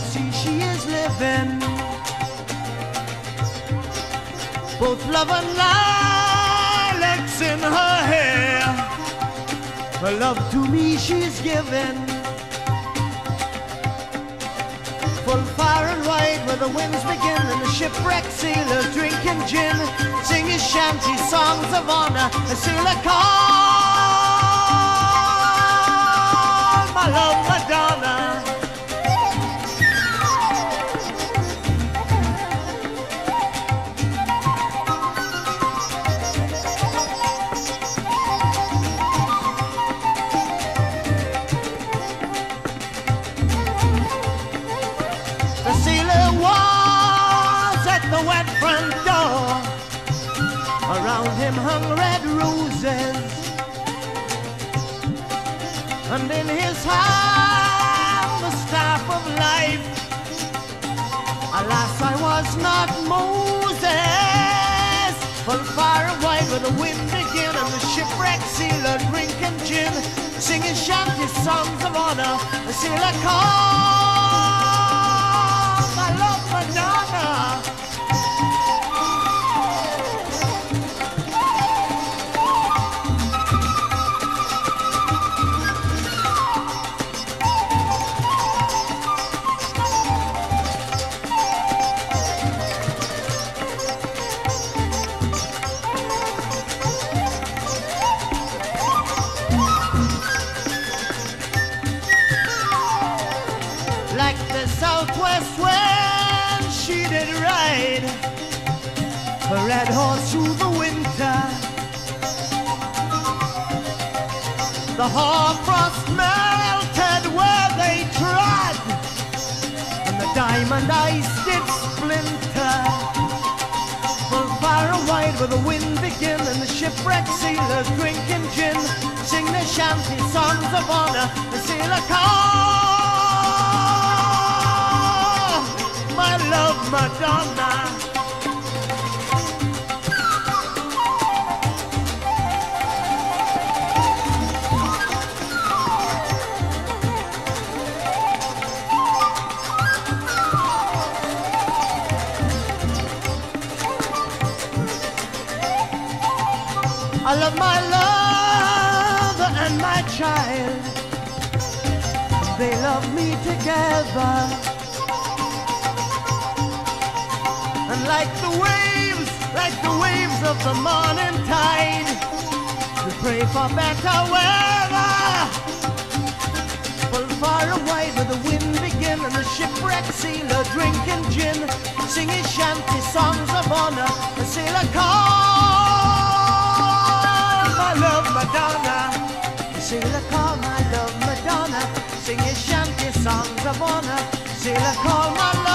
sea she is living. Both love and lilacs in her hair. Her love to me she's given. Full far and wide where the winds begin, and the shipwrecked sailors drinking gin, singing shanty songs of honor. A sailor call my love Madonna. The sailor was at the wet front door. Around him hung red roses, and in his hand the staff of life. Alas, I was not Moses. Full far and wide where the wind began, and the shipwrecked sailor drinking gin, singing shanty songs of honor. The sailor called my love Madonna. Like the southwest wind she did ride her red horse through the winter. The hoarfrost melted where they trod, and the diamond ice did splinter. Full far and wide where the wind began, and the shipwrecked sailors drinking gin, sing the shanty songs of honor. The sailor call my love Madonna. I love my love and my child. They love me together. And like the waves of the morning tide, we pray for better weather. Full far and wide where the wind began, and the shipwrecked sailor drinking gin, singing shanty songs of honor. The sailor called my love Madonna. The sailor called my love Madonna, singing shanty songs of honor. Sailor called my love